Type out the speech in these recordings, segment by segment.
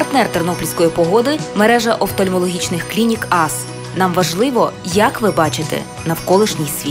Партнер тернопільської погоди – мережа офтальмологічних клінік АС. Нам важливо, як ви бачите навколишній світ.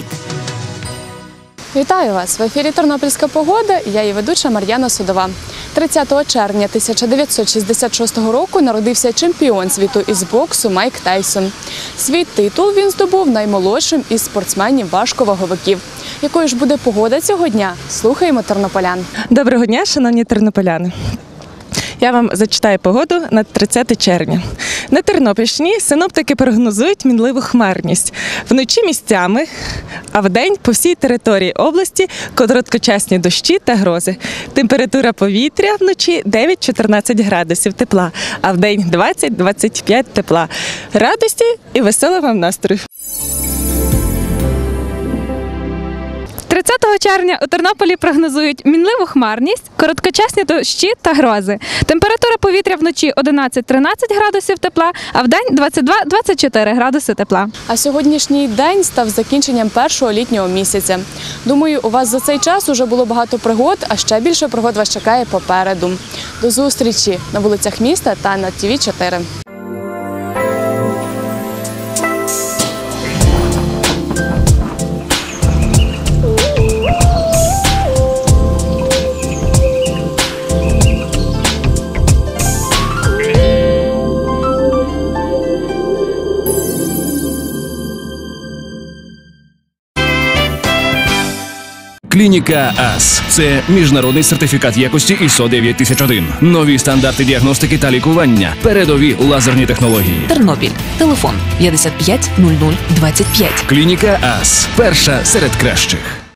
Вітаю вас! В ефірі «Тернопільська погода» і я її ведуча Мар'яна Судова. 30 червня 1966 року народився чемпіон світу із боксу Майк Тайсон. Свій титул він здобув наймолодшим із спортсменів-важковаговиків. Якою ж буде погода цього дня? Слухаємо тернополян. Доброго дня, шановні тернополяни! Я вам зачитаю погоду на 30 червня. На Тернопільщині синоптики прогнозують мінливу хмарність. Вночі місцями, а вдень по всій території області короткочасні дощі та грози. Температура повітря вночі 9-14 градусів тепла, а вдень 20-25 тепла. Радості і веселого вам настрою! 30 червня у Тернополі прогнозують мінливу хмарність, короткочасні дощі та грози. Температура повітря вночі 11-13 градусів тепла, а вдень 22-24 градуси тепла. А сьогоднішній день став закінченням першого літнього місяця. Думаю, у вас за цей час уже було багато пригод, а ще більше пригод вас чекає попереду. До зустрічі на вулицях міста та на ТВ4. Клініка АС – це міжнародний сертифікат якості ISO 9001. Нові стандарти діагностики та лікування. Передові лазерні технології. Тернопіль. Телефон 55 00 25. Клініка АС – перша серед кращих.